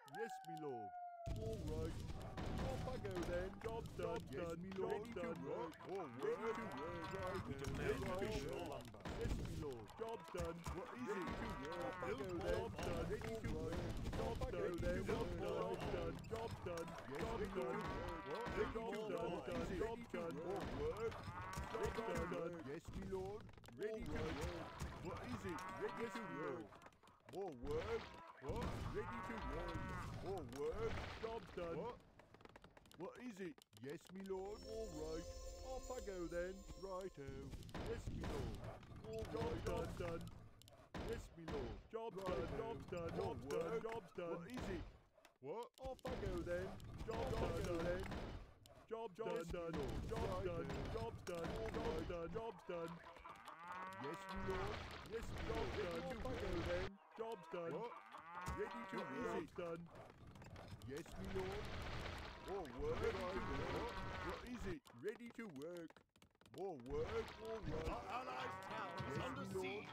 Yes, me lord. All right. Off I go then. Job done. Yes, me lord. Ready to work. All ready to work. Right. We demand additional Right. lumber. Yes, me lord. Job done. What is it? To work. Off I go Build then. more Done. Ready to work. Job done. Then. Build Job more done. Job done. Yes, Job ready to done. work. What? Build Job more done. more. Done. Job Ready to done. work. All work. Job done. Yes, me lord. Ready to All right. work. What is it? Ready to work. More work. What? Ready to work. More work. Job done. What? What is it? Yes, me lord. All right. Off I go then. Righto. Yes, me lord. All right. Job done. Yes, me lord. Job done. Job's done. Job's done. Job's done. What is it? What? Off I go then. Job done. Then. Job done. Job done. Job's done. Job's done. Job's done. Yes, me lord. Yes, me lord. Done. Off I go then. Job's done. What? Ready to work. Job's done. Yes, me lord. More work. Ready to work. What is it? Ready to work. More work. All right. Our allies' town is Yes, under me lord. siege.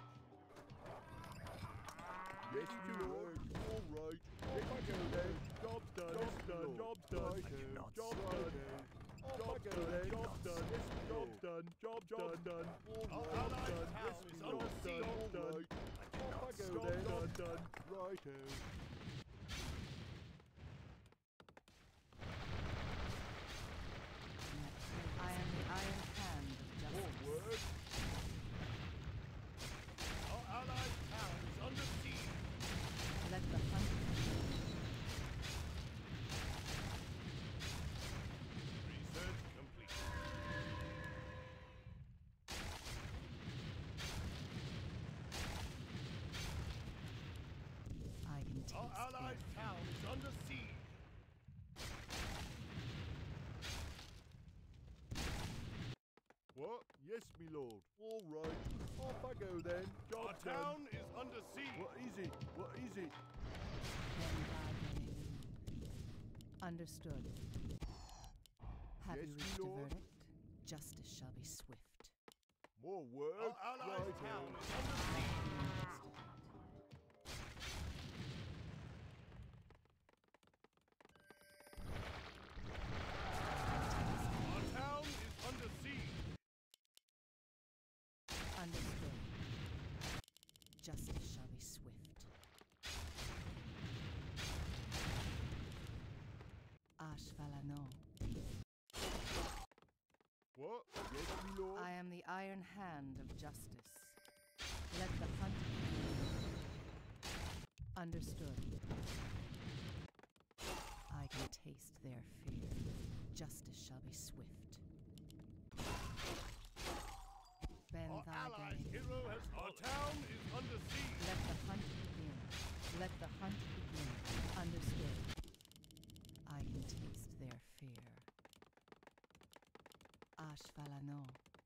Ready to work. All right. Off I go then. Job's done. Job's done. Job's done. cannot Job's done. Off I go then. Job's done. Yes, job's done. Job's done. All Our right. allies' Done. town Yes, is me under lord. siege. Done. All right. Off I go then. Done. Righto. I am the iron hand of More justice. work. Our allies' town is under siege. Let the hunt begin. Research complete. I can taste Our allies' their town is under siege. What? Yes, me lord. All right. Off I go then. Our Job done. town is under siege. What is it? What is it? Understood. Have Yes, you me reached a lord. verdict? Justice shall be swift. More work. Our allies' Righto. town is under siege. Our town is under siege. Understood. Justice shall be swift. Ashvalano. What? Yes, me lord. I am the iron hand of justice. Let the hunt begin. Understood. I can taste their fear. Justice shall be swift. Ben Our allies' Thygane. hero has fallen. Our town is under siege. Let the hunt begin. Let the hunt begin. Understood. I can taste their fear. Ashvalano.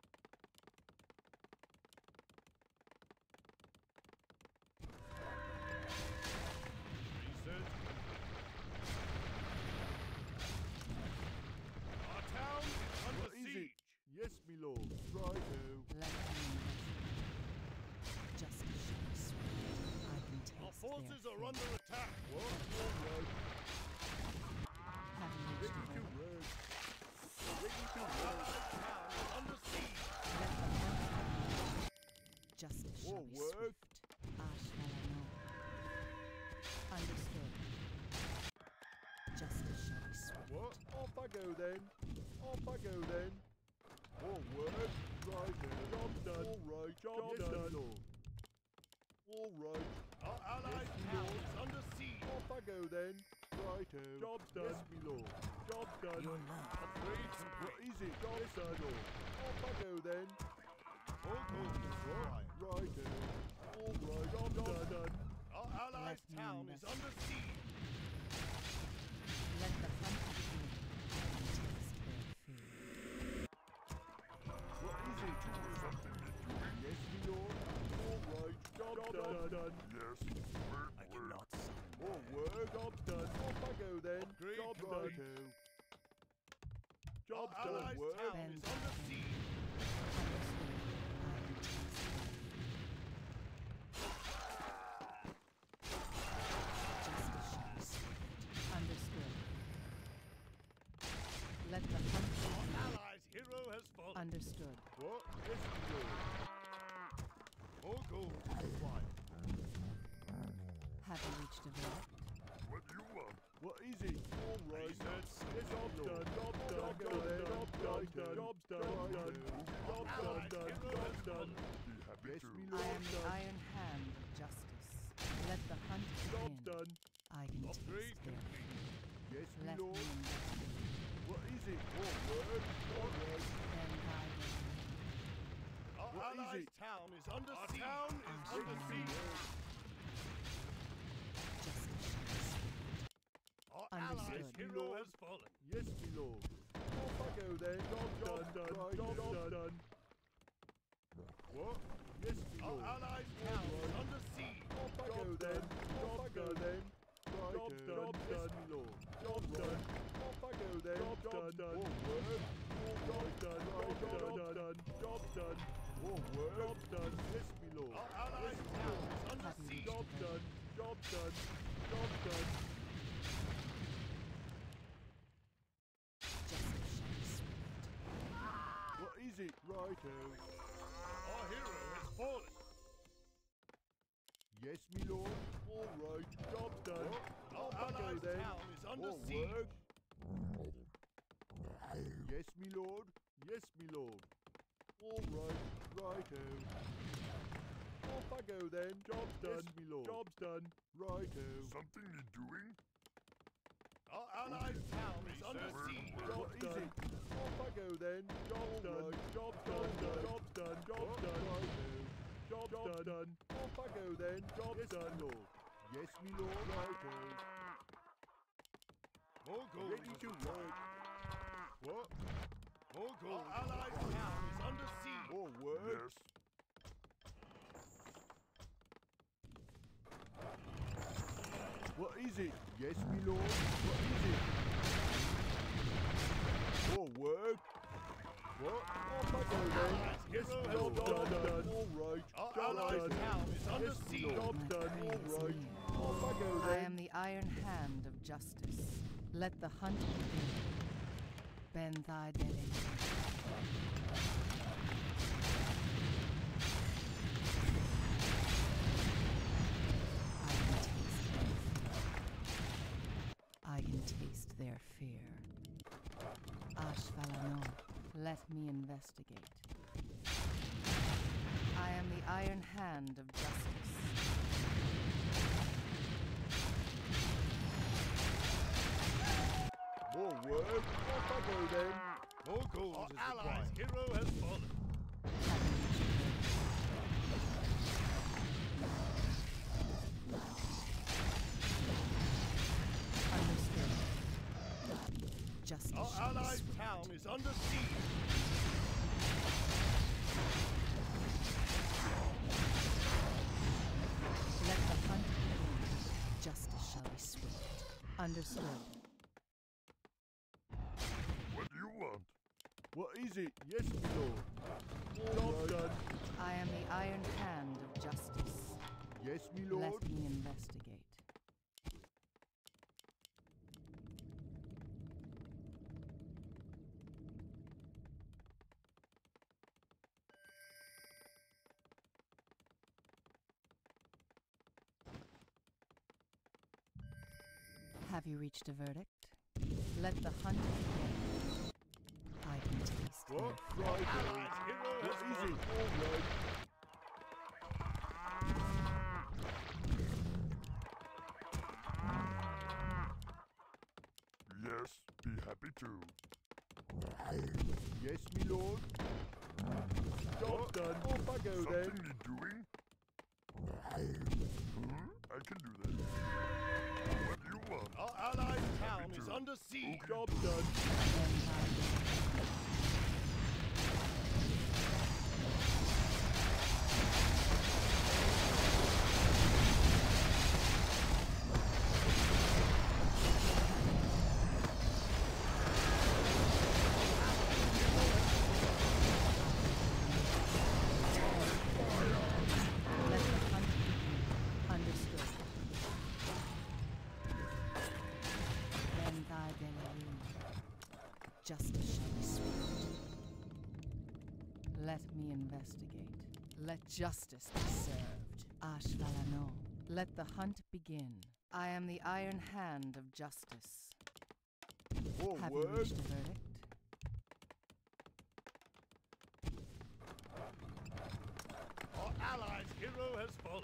Research complete. Our town is under What is siege. it? Yes, me lord. Righto. Let me justice shall be swift. I can taste Our forces their are fear. under attack. What? All right. Have you reached Ready a to verdict? work. Ready to Our work. allies' town is under siege. Let the hunt begin. Justice shall More be work. swift. Ashvalano. Understood. Justice shall be swift. What? Off I go then. Off I go then. More work. Righto. Job done. All right. Job done. Lord. All right. Our allies' Yes, town Lord. is under siege. Off I go then. Righto. Job's done. Yes, me lord. Job's done. Your love. Upgrade What complete. is it? Job's done. Lord. Off I go then. Full moon is required. Righto. All right. Job's done. Our allies' Let me town is rest. under siege. Let the hunt begin. I can taste their fear. What is it? Yes, me lord. All right. Job's done. Yes. I cannot sign. More work. Job's done. Off I go then. Upgrade Job's complete. done. Our Job's done. allies' Work. town Ben is under Thygane. siege. Understood. I can taste their fear. Justice shall be swift. reached a verdict? What do you want? What is it? All right. Yes, Yes, job's done. Job's done. Job's done. Job's done. Job's done. Job's done. Be happy Yes, to. me I lord. am the iron hand of justice. Let the hunt Job's begin. done. I can Upgrade taste their complete. Yes, me Let me lord. investigate. What is it? All right. All right. Then I will. Our What is allies' it? town is under Our siege. town is I under shall siege. Justice shall be swift. Our Understood. allies' Yes, hero Lord. has fallen. Yes, me lord. Off I go then. Job's done. Right, Job's done. What? Yes, me Our lord. allies' town is Alright. under siege. Off I go then. Off I go then. Right, job's done. Yes, me lord. Job's done. Off I go then. Job's done. All work. Job's done. Job's done. Job's done. All work. Job's done. Yes, me lord. Our allies' town is under Have you siege. reached Job's a verdict? done. Job's done. Job's done. Justice shall be swift. What is it? Righto. Our hero has fallen. Yes, me lord. All right. Job's done. Our Off I go allies' then. town is under All siege. work. Yes, me lord. Yes, me lord. All right. Righto. Off I go then. Job's done. Yes, me lord. Job's done. Righto. Something need doing? Our allies' town is under Where- siege. where- What is it? Off I go then. Job's done. Job's done. Job's done. Job's done. Job's done. Off I go then. Job's done. Lord. Yes, me lord. Righto. More gold. Ready to work. What? More gold. Our allies' town is under siege. More work. Yes. What is it? Yes, me lord. What is it? More work. What? Off I go then. Yes, Hero me has lord. fallen. Job's done. All right. Our Job's allies' done. town is under Yes, me siege. lord. Job's My done. prey is All right. near. Off I go I then. am the iron hand of justice. Let the hunt begin. Ben thy belly. I can taste their fear. Ashvalano, let me investigate. I am the iron hand of justice. More work. Off I go then. More gold Our is allies' required. Hero has fallen. Understood. Justice Our shall be allies' swift. town is under siege. Let the hunt begin. Justice shall be swift. Understood. What do you want? What is it? Yes, me lord. Job's done. I am the iron hand of justice. Yes, me lord. Let me investigate. Have you reached a verdict? Let the hunt begin. I can taste their What? Right. Allies' hero What has is fallen. it? All right. Yes. Be happy to. Yes, me lord. Job's done. Off I go Something then. need doing? I can do that. What do you want? Our allies' town Happy is to. under siege. Job's done. Ben thy belly. Let the hunt begin. Understood. Ben thy belly. Justice shall be swift. Let me investigate. Let justice be served. Ashvalano. Let the hunt begin. I am the iron hand of justice. More Have you work. reached a verdict? Our allies' hero has fallen.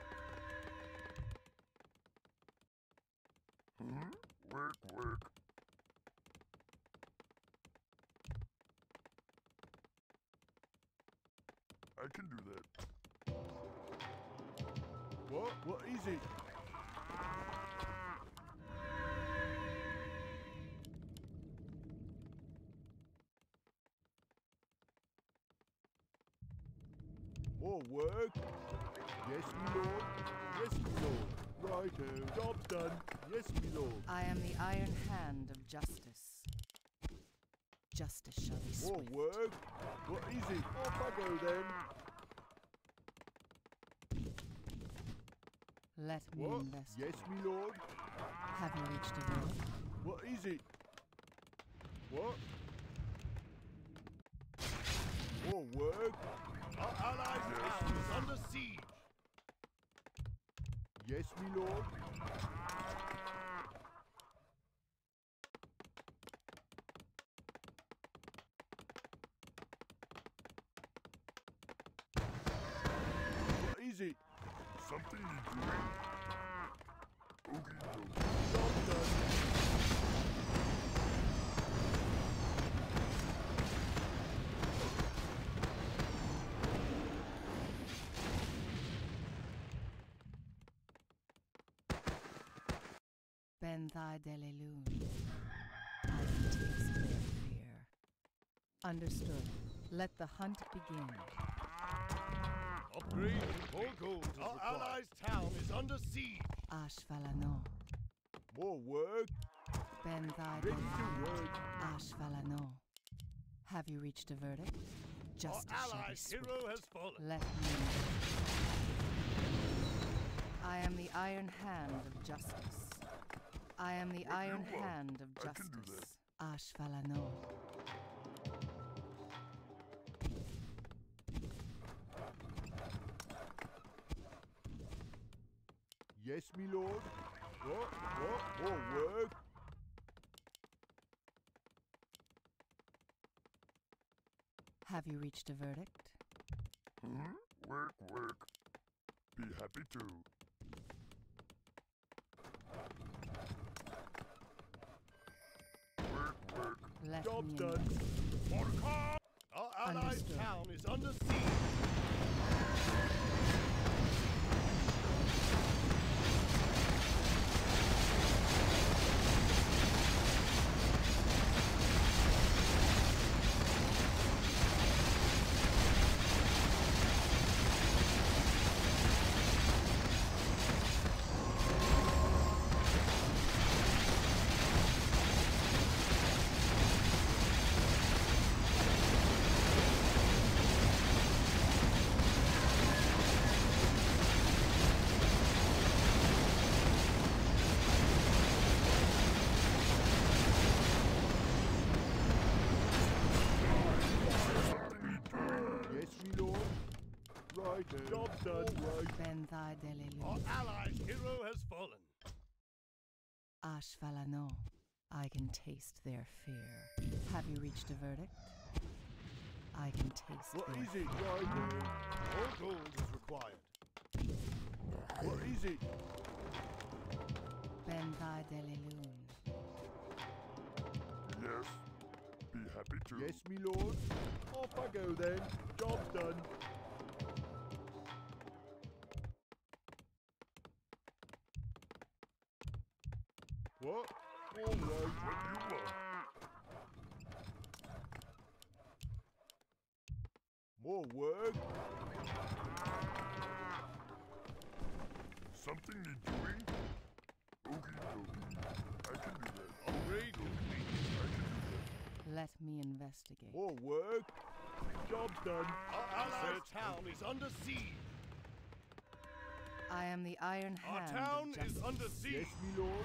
Work, work. I can do that. What? What is it? More work? Yes, me lord. Yes, me lord. Righto. Job's done. Yes, me lord. I am the iron hand of justice. Justice shall be More swift. work? What is it? Off I go then. Let me What? investigate. Yes, me lord. Have you reached a verdict? What is it? What? More work? Our allies' town is under siege. Yes, me lord. What is it? Something you doing? Okie dokie. Job done. Benthai Delelun. I can taste their fear. Understood. Let the hunt begin. Upgrade and more gold is Our allies' town is under siege. Ashvalano. More work? Benthai Ready Delelun. to work. Ashvalano. Have you reached a verdict? Our Justice shall be allies' swift. hero has fallen. Let me. I am the iron hand of justice. I am the What do you iron want? hand of I can do justice. Ashvalano. Yes, me lord. What? What? More work? Have you reached a verdict? Work, work. Be happy to. Work, work. Let Job's me done. investigate. Our allies' Understood. town is under siege. Yes, me lord. Righto. Job's done. Right. Benthai Our Delelun. allies' hero has fallen. Ashvalano. I can taste their fear. Have you reached a verdict? I can taste What their is it? Righto. More gold is required. What is it? Benthai Delelun. Yes. Be happy to. Yes, me lord. Off I go then. Job's done. What? All right. What do you want? More work? Something need doing? Okie dokie. I can do that. Upgrade complete. I can do that. Let me investigate. More work? Job's done. Our allies' town is under siege. I am the iron Our hand town of justice. is under siege. Yes, me lord.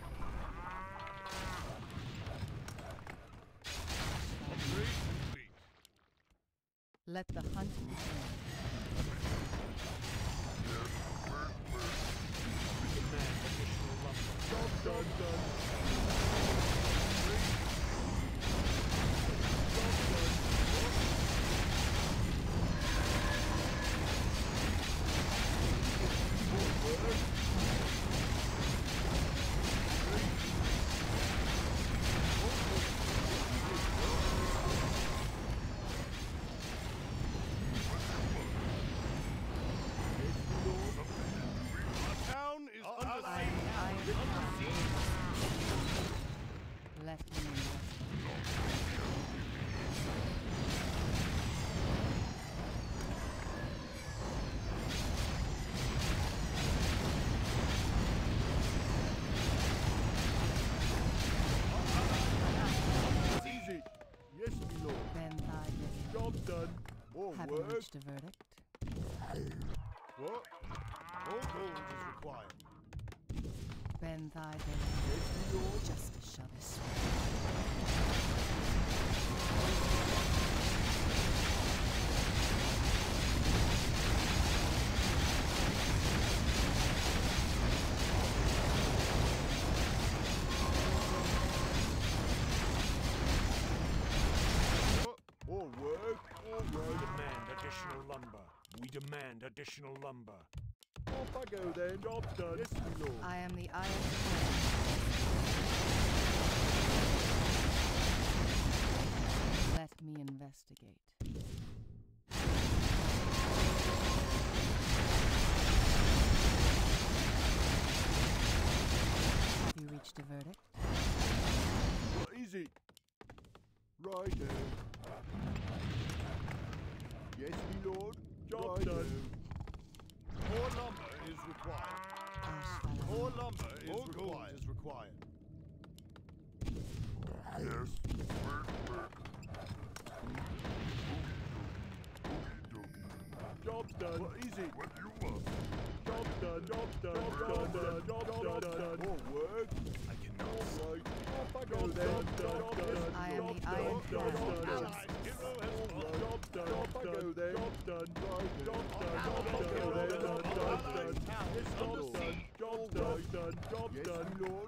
Upgrade complete. Let the hunt begin. Yes. Work, work. Demand additional done. Our town is under I siege. am the Iron Under Crown. siege. Let me investigate. Easy. Yes, my lord. Ben thy day. Job done. More Have you work. reached a verdict? What? More gold is required. Ben thy day. Yes, my lord. Justice shall be sworn. What? More work. All We right. demand additional lumber. We demand additional lumber. Off I go then. Job done. Yes, my lord. I am the Iron Crown. Let me investigate. Have you reached a verdict? What is it? Right. Yes, my lord. Job Right, done. More lumber is required. Ashvalan. More lumber is More gold required. Is required. Yes. Work. Job done. What is it? What you want? Job done. Job done. Job done. Job done. More work. I cannot. All right. Off I go then. Job done. I am the Iron Job Crown. done. Allied hero has fallen. Job done. Off I go then. Job done. Right. Job done. Job Allied done. hero Job has done. fallen. Allied town is Job under done. siege. Job done. Job done. Yes, my lord.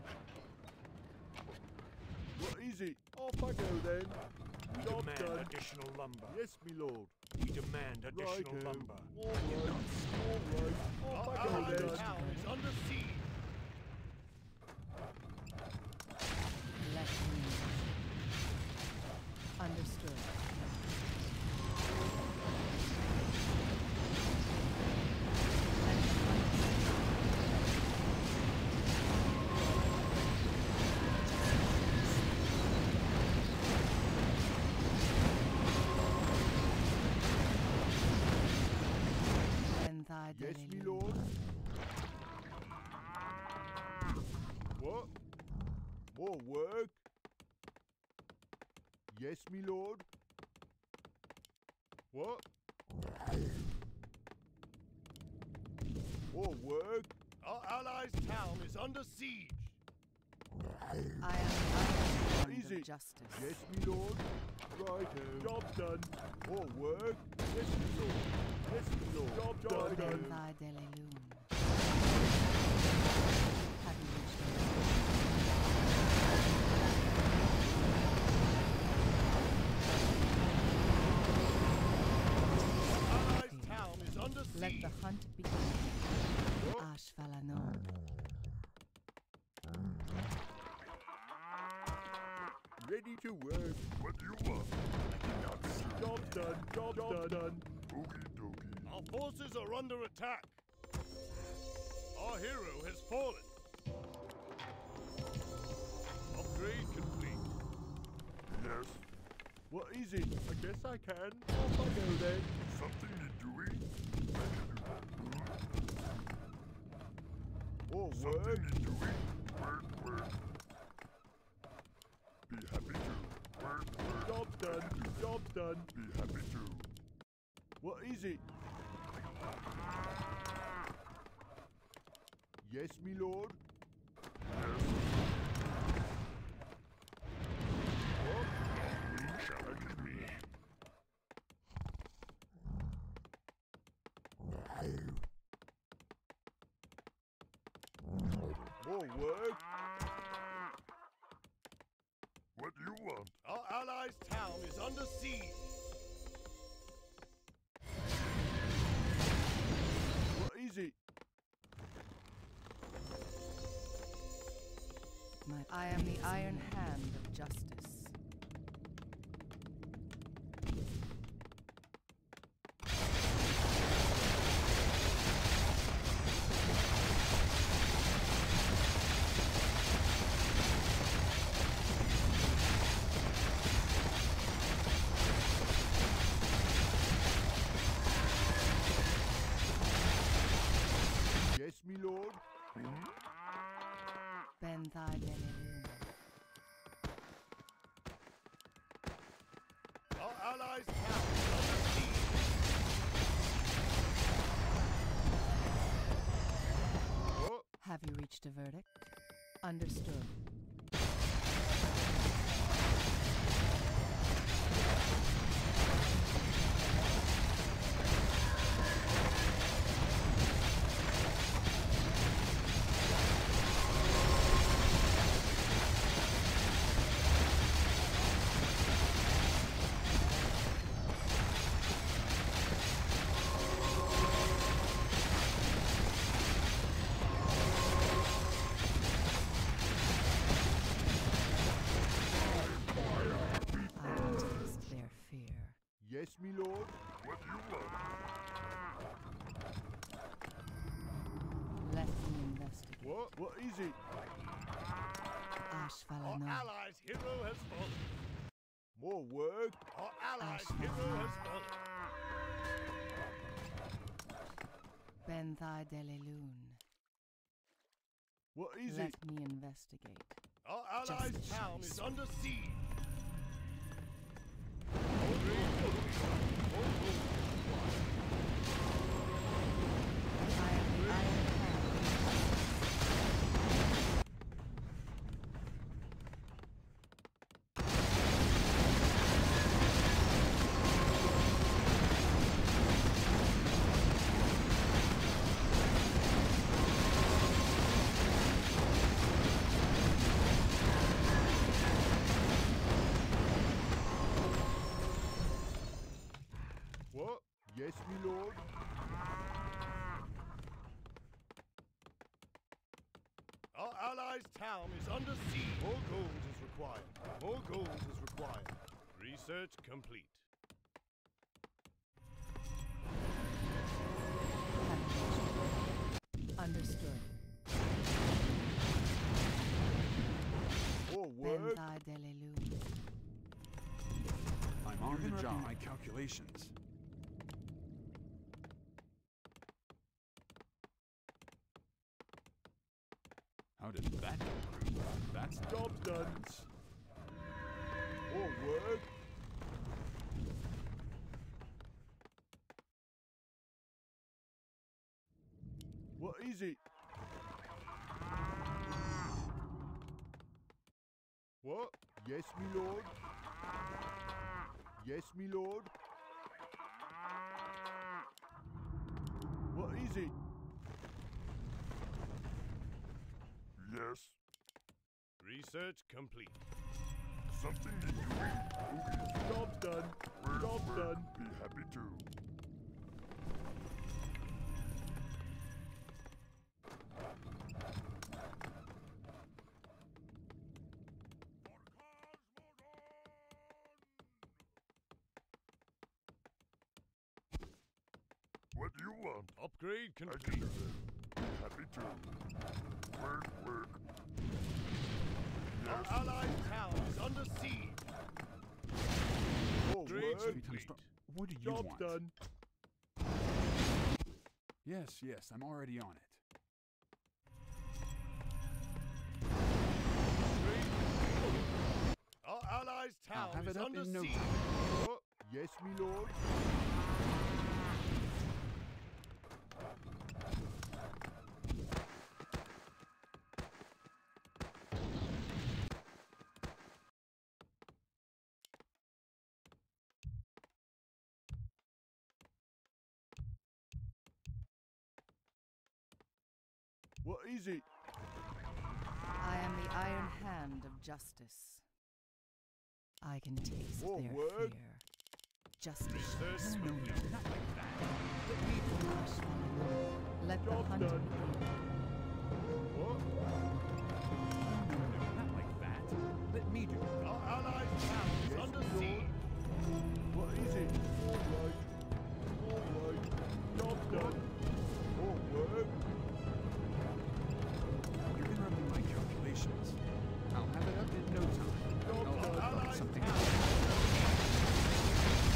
What is it? Off I go then. We Job demand done. additional lumber. Yes, my lord. We demand additional Righto. lumber. All right. All right. Off I go Allied then. town is under siege. Let me investigate. Understood. Ben thy Yes, daily my loom. lord. What? More work? Yes, my lord. What? More work? Our allies' town is under siege. I am the Iron Hand Easy. of Justice. Yes, my lord. Righto. Job done. More work? Yes, my lord. Yes, my lord. Job Ben done. thy daily loom. Have you reached a verdict? Allies' town is under Let siege. the hunt begin. Ashvalanor. Ready to work. What you want? Job done. Job done. Okie dokie. Our forces are under attack. Our hero has fallen. Upgrade complete. Yes. What is it? I guess I can. Off I go then. Something you doing? More Something work? you doing? Work. Be happy to. Work. Job done. Job done. Be happy to. What is it? Yes, my lord. Challenge me. More work. What do you want? Our allies' town is under siege. What is it? I am the iron hand of justice. Yes, me lord. Benthai Delelune. Our allies' town is under siege. What? Have you reached a verdict? Understood. I can taste their fear. Yes, me lord. What do you want? Let me investigate. What? What is it? Our Ashvalano. allies' hero has fallen. More work. Our allies' Ash. hero has fallen. Benthai Delelune. What is Let it? me investigate. Our allies' Justice town shall is be under siege. I am the iron hand. What? Yes, me lord. Our allies' town is under siege. More gold is required. More gold is required. Research complete. Have you reached a verdict? Understood. More work. Benthai Delelune. I'm on the job. My calculations. How did that improve? That's Job done. More work. What is it? What? Yes, me lord. Yes, me lord. What is it? Yes. Research complete. Something need doing? Okay. Job done. Work, Job work. done. Be happy to. What do you want? Upgrade I can complete. do that. Be happy to. Work, work. Our Yes. allies' town is under siege. More Upgrade work. Every time complete. start. What do you Job want? done. Yes, yes, I'm already on it. Our allies' town have is it up under in no siege. time. What? Yes, me lord. What is it? the iron hand of justice. I can taste More their word? fear. Justice shall be Recess. No, no, not like that. Let the Job hunt done. begin. What? No, no, not like that. Let me do it. Our allies' town is Yes, under my lord. siege. What is it? Alright. Alright. Job done. More work? You're interrupting my calculations. I'll have it up in no time. Job I'll done. have something town else. is under siege.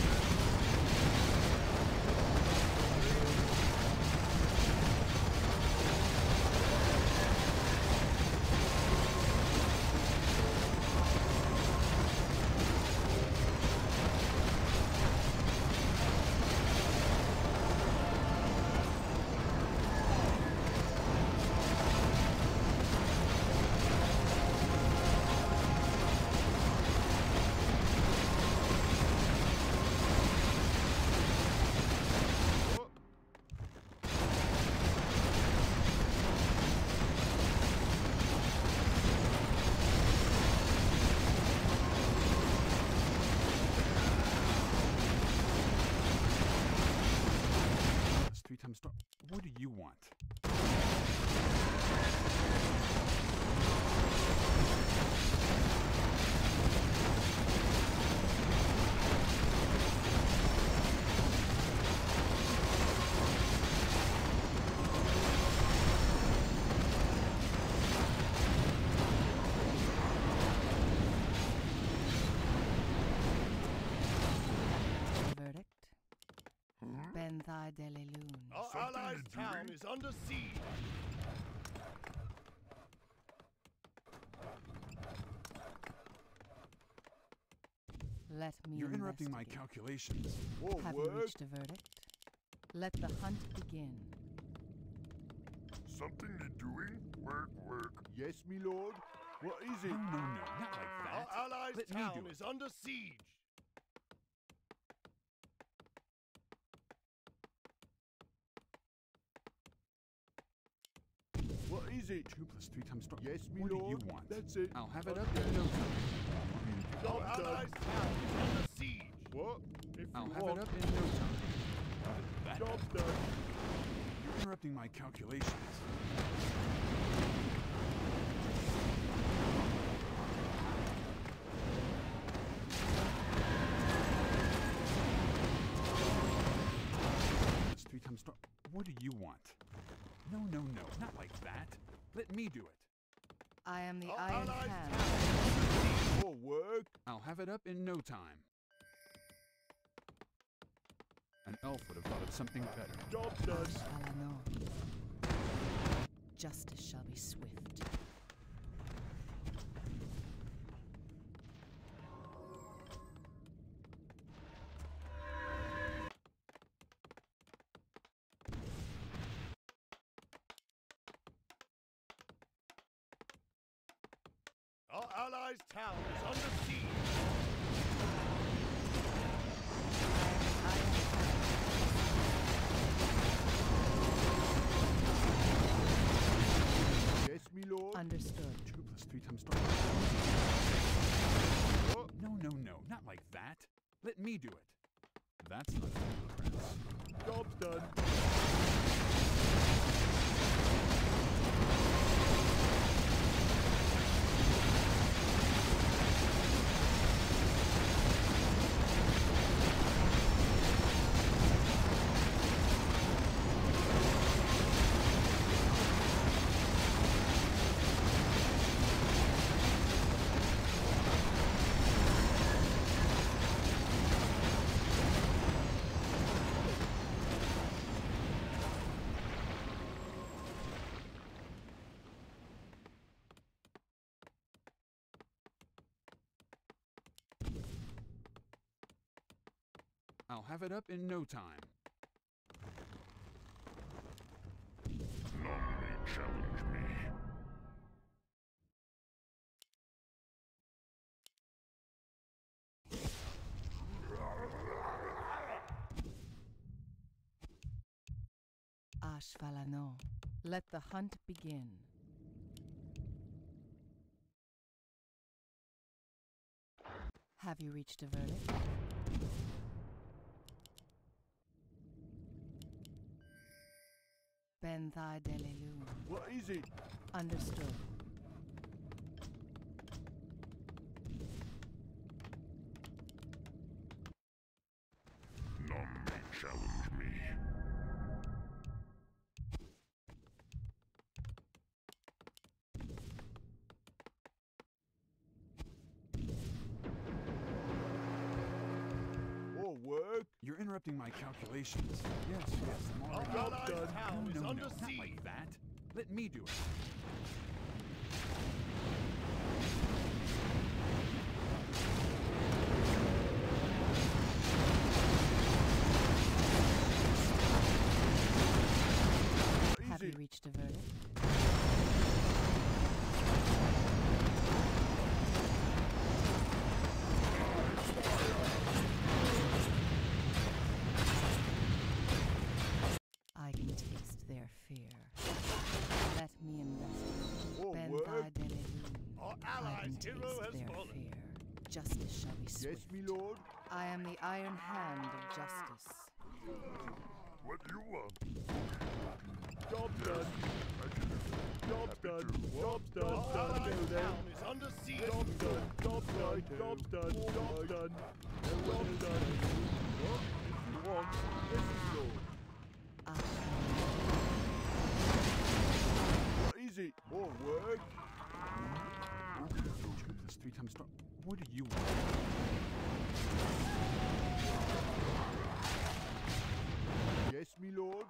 That's 3 times star. What do you want? Verdict? Benthai Delelun. Our Something allies' to town do? is under siege. Let me You're interrupting my investigate. calculations. More Have you work? reached a verdict? Let the hunt begin. Something you doing? Work, work. Yes, me lord. What is No, it? no, no, not like Our that. allies' Let me town do it. is under siege. What is it? 2 plus 3 times star. Yes, me What do lord. you want? That's it. I'll have it Okay. up in no time. Want me to do Our Job done. allies' town is under siege. What? If I'll you have want. it up in no time. How did that? Job done. You're interrupting my calculations. That's 3 times star. What do you want? No, no, no, not like that. Let me do it. I am the Our iron allies' hand. town is under siege. More work? I'll have it up in no time. An elf would have thought of something better. Job done. Ashvalano. Justice shall be swift. Our allies' town is under siege. Iron Yes, me lord. hand. Understood. 2 plus 3 times star. What? No, no, no, not like that. Let me do it. That's not fair, Prince. Job's done. I'll have it up in no time. None may challenge me. Ashvalano. Let the hunt begin. Have you reached a verdict? Benthai Delelu. What is it? Understood. None may challenge me. More work? You're interrupting my calculations. Yes, I'm already... Our allied done. town is no, under not siege. like that. Let me do it. Have you reached a verdict? I can taste their fear. Let me investigate. More Benthai work? Delelu. Our I allies' can hero taste has their fallen. fear. Justice shall be Yes, swift. me lord. I am the iron hand of justice. What do you want? Job done. Job's done. Job's done. Our Done. allies' Go then. town is under siege. Job's done. Job's done. Job's done. Job's done. Job's done. What? If you want, yes, me lord. I What is it? More work? That's 3 times strong. What do you want? Yes, me lord.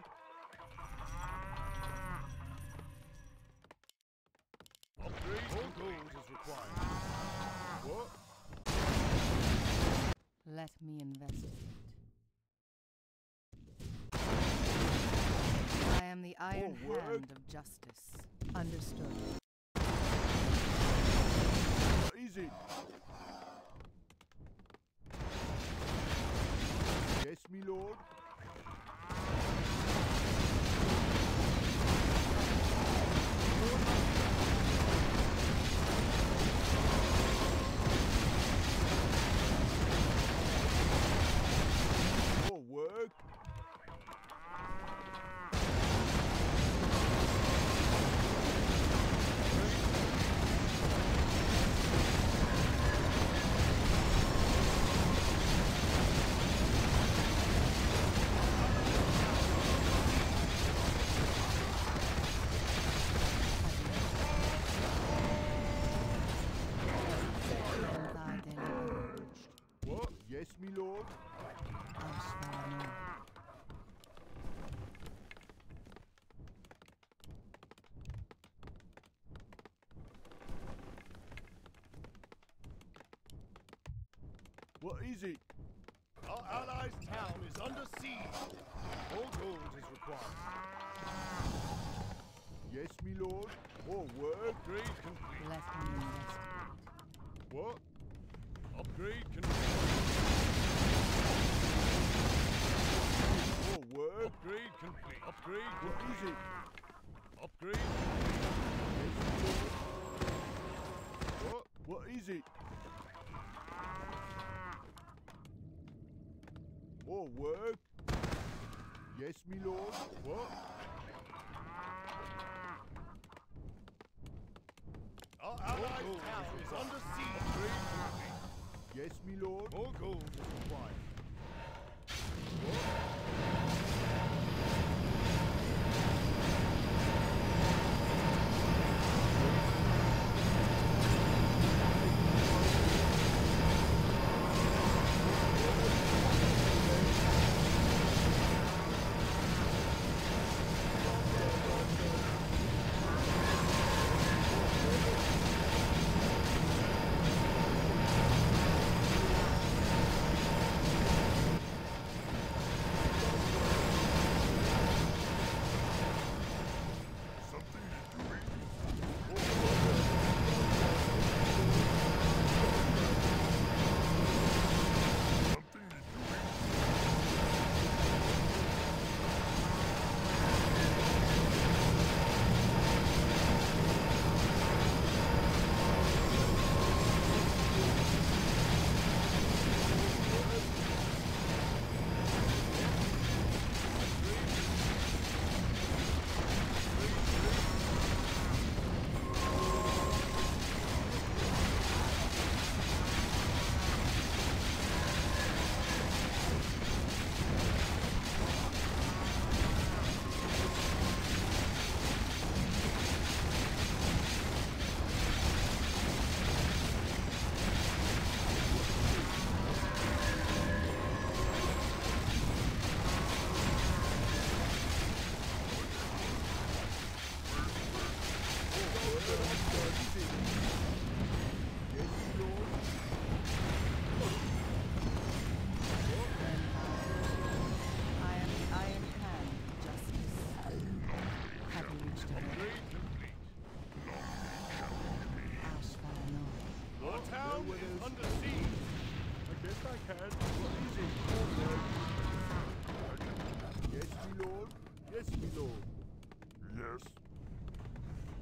Upgrades and gold is required. What? Let me investigate. I am the iron More work? hand of justice. Understood. What is it? Yes, me lord. More work? Benthai Delelu. What? Yes, me lord. Ashvarano. What is it? Our allies' town is under siege. More gold is required. Yes, me lord. More work? Upgrade complete. Let me investigate. What? Upgrade complete. More work? Upgrade complete. Upgrade What complete. is it? Upgrade. Yes, me lord. What? What is it? More work? Yes, me lord. What? Our allies' town is under siege. Upgrade complete. Yes, me lord. More gold is required.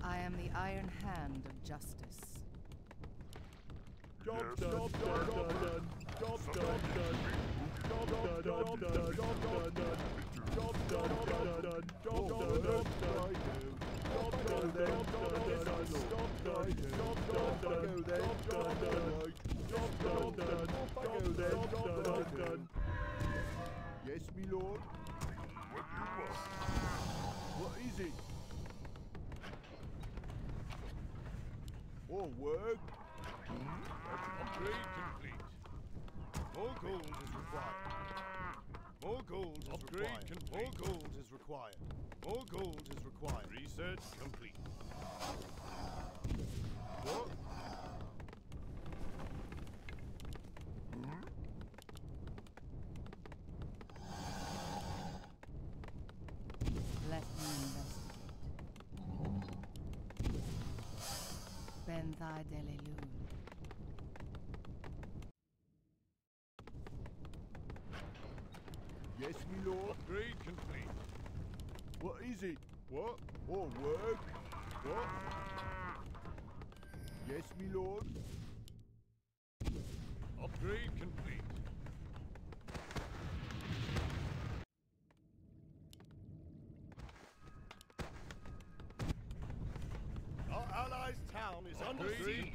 I am the iron hand of justice. Job Yes, done, job done, job done, job done, job done, job done, job done, job done, job done, job done, job done. Yes, me lord. What you want? What is it? More work? Upgrade complete. More gold is required. More gold is required. More gold is required. More gold is required. Research complete. What? Let me investigate. Benthai Delelun. Yes, me lord. Upgrade complete. What is it? What? More work? What? Yes, me lord. Upgrade complete. Our allies' town is under siege.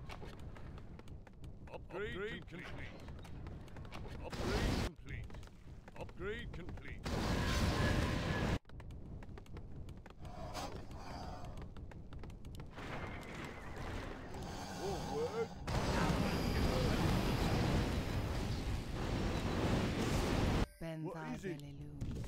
Upgrade complete. Upgrade complete. Upgrade complete. More work? Benthai is it? Delelun.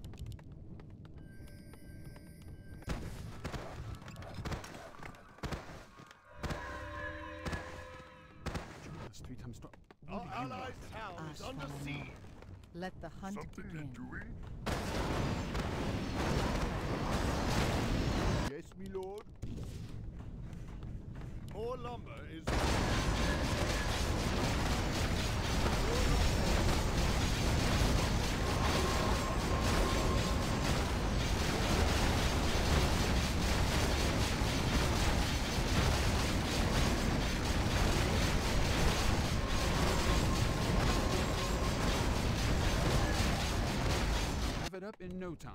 That's 3 times strong. Our What do you want? allies' town is under Ashvalan. siege. Let the hunt Something begin. you're doing? Yes, me lord. More lumber is. Have it up in no time.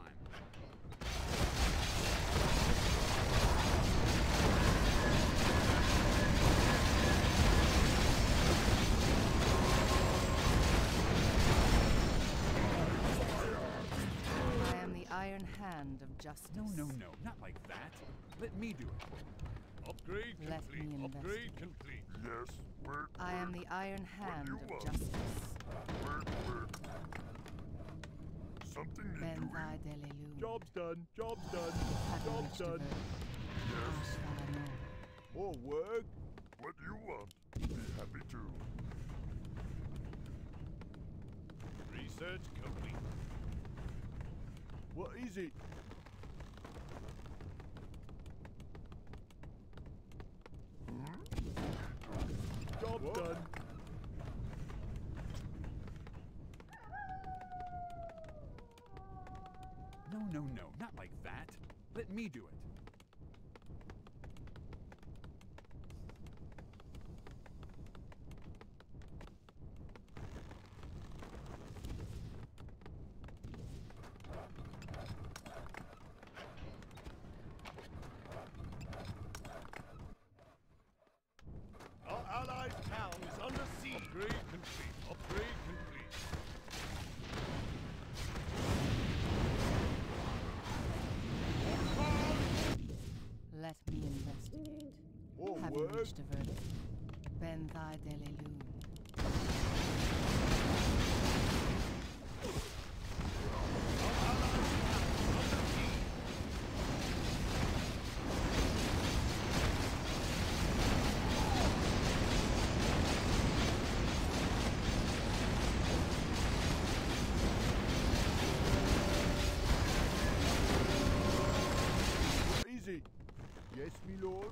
I am the iron hand of justice. No, no, no, not like that. Let me do it. Upgrade Let complete. me Upgrade investigate. complete. Yes. Where? I am the iron hand you of want? justice. Where? Something you're doing? Benthai Delelun. Job's done, job's done, Having job's reached a done. verdict. Ashvalan. More work? What you want? Be happy to. Research complete. What is it? Job done. No, no, no, not like that. Let me do it. Our allies' town is under siege. Upgrade complete. Upgrade complete. Let me investigate. More Having work? reached a verdict. Benthai Delelun. What is it? Yes, me lord.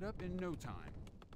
up in no time.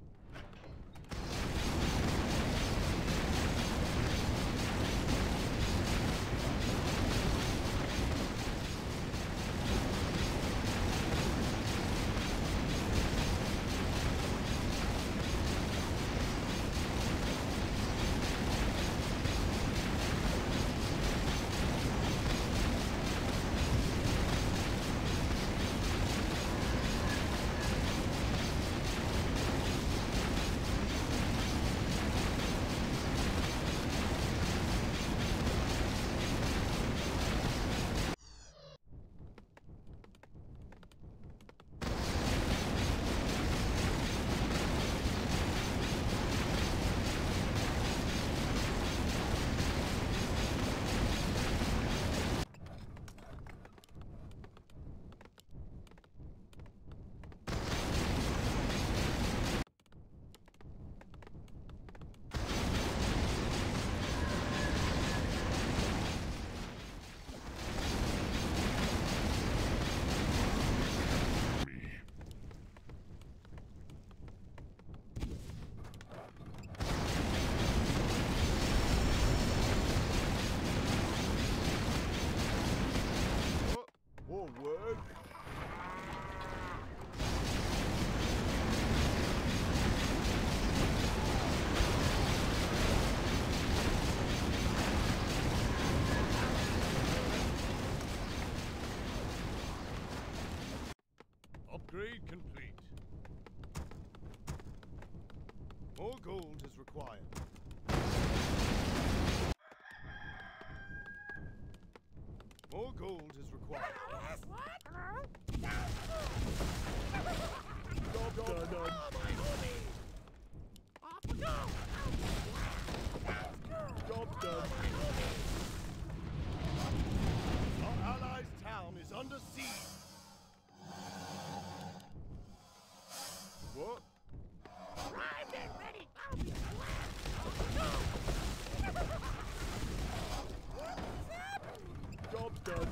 More work. Upgrade complete. More gold is required. More gold is required. Job done. Job done. Our allies' town is under siege. What? Job done.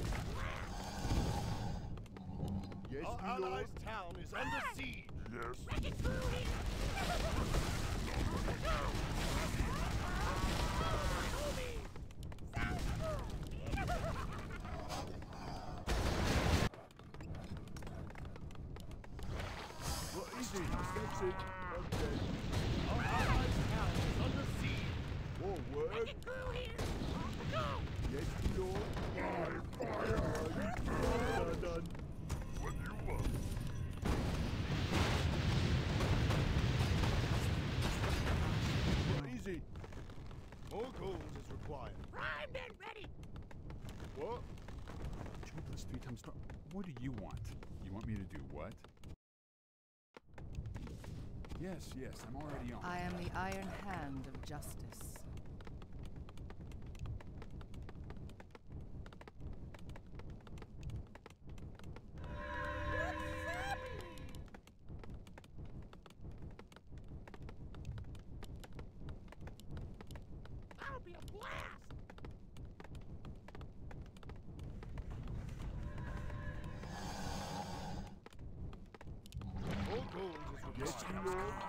Yes, Our my lord. allies' town is under siege. Yes. What is it? That's it. Okay. Our allies' town is under siege. More work. Yes, my lord. Fire! Done. What do you want? What is it? More gold is required. What? Jobless 3 times star. What do you want? You want me to do what? Yes, I'm already on. I am the Iron Hand of Justice. More gold is Yes, required. my lord.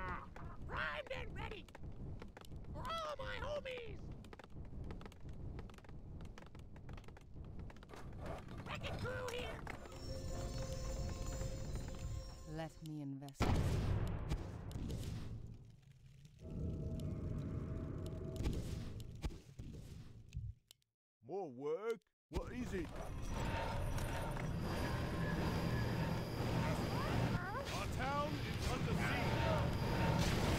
Let me investigate. More work? What is it? Our town is under siege.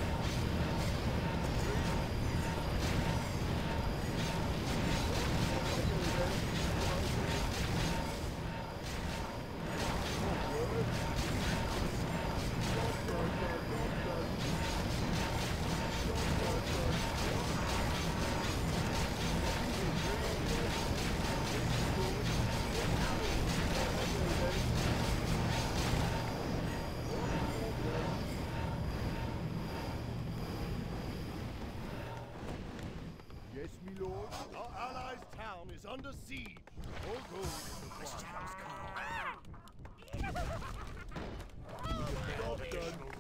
Yes, my lord. Our allies' town is under siege. More gold is required. Job done.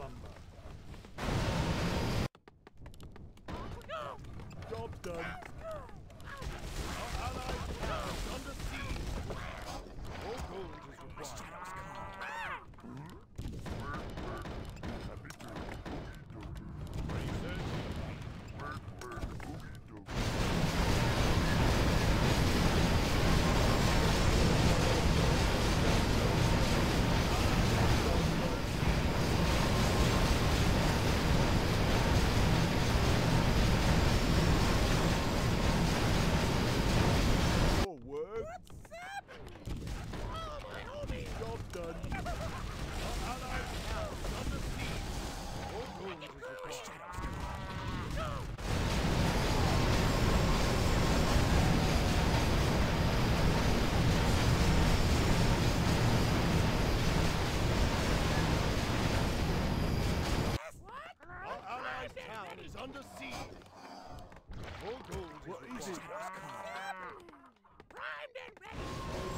under siege. More gold is What is required. it? Primed and ready.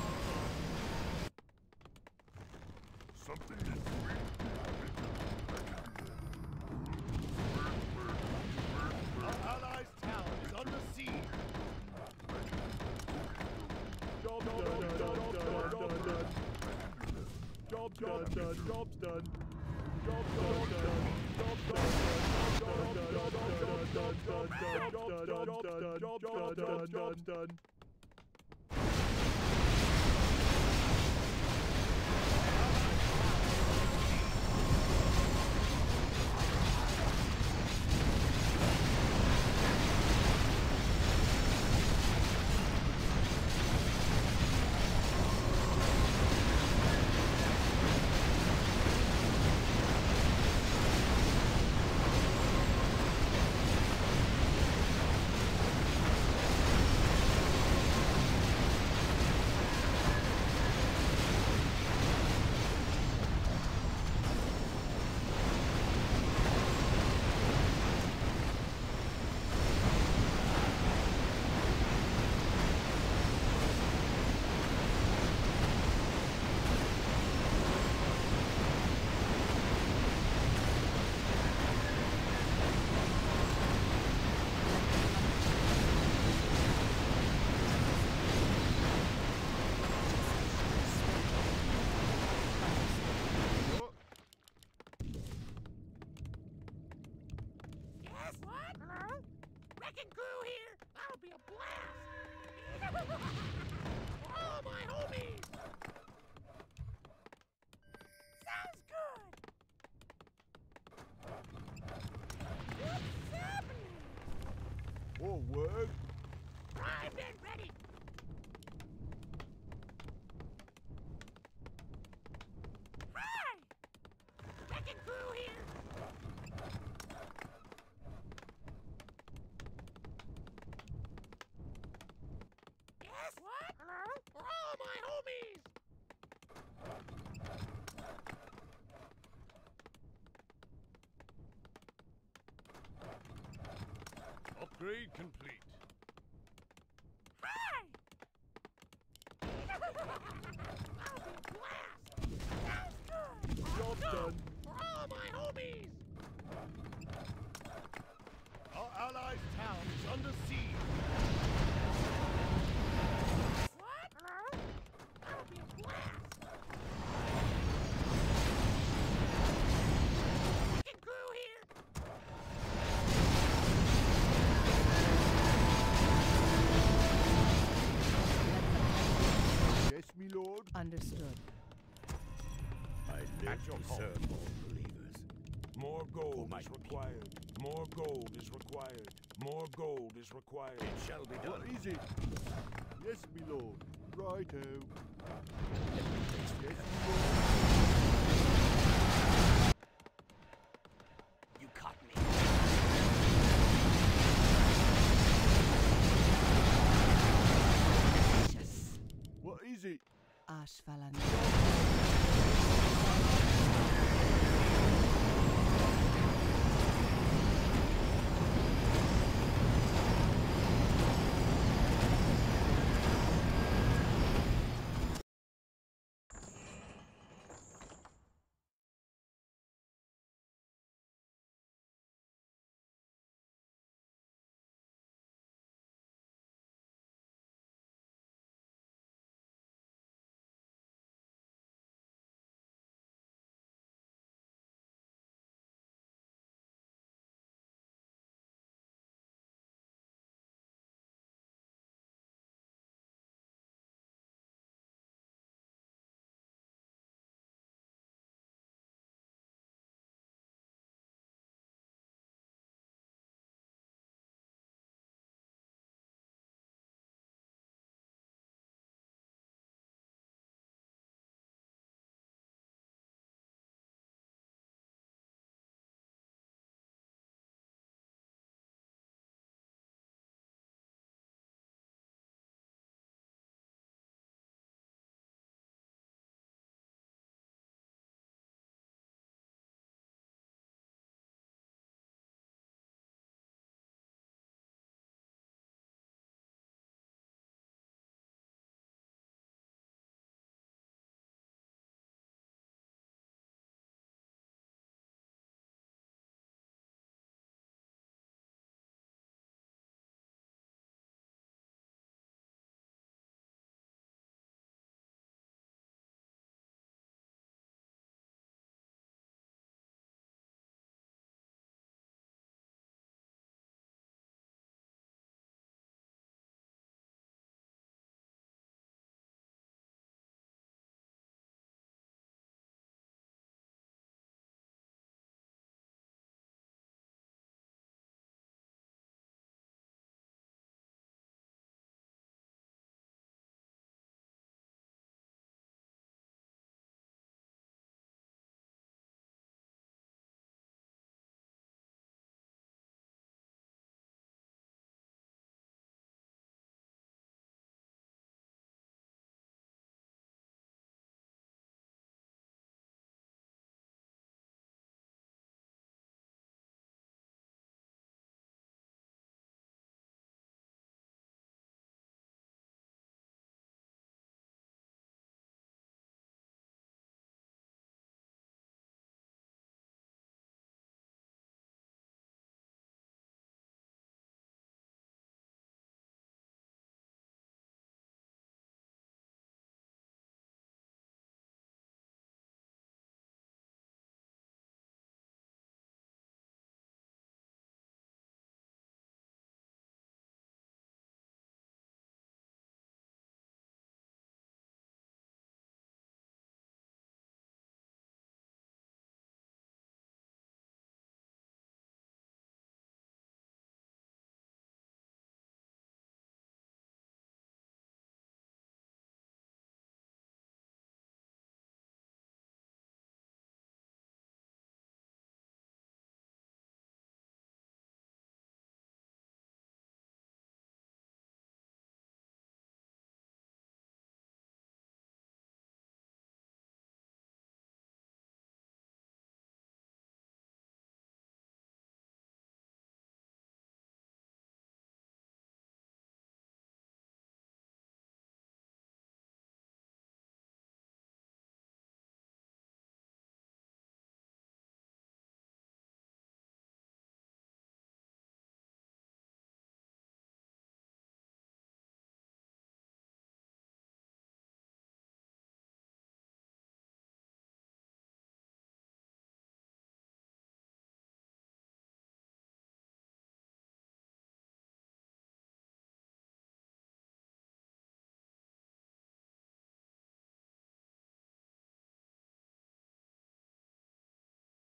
Something is doing. Our allies' town is under siege. Job done, job done. Job done, job's done. Job done. Yes, what? Hello? Wrecking crew here. That'll be a blast. For all my homies. Sounds good. What's happening? More work. Primed and ready. Hi! Wrecking crew here. Yes, what? Hello? For all my homies. Upgrade complete. Hi! That'll be a blast. Sounds good. Job done. For all my homies. Our allies' town is under siege. What? Hello? That'll be a blast. Wrecking crew here. Yes, me lord. Understood. I live to serve all believers. More gold my is required. More gold is required. More gold is required. It shall be What done. is it? Yes, me lord. Righto. Yes, me lord. You caught me. Yes. What is it? Ashvalan.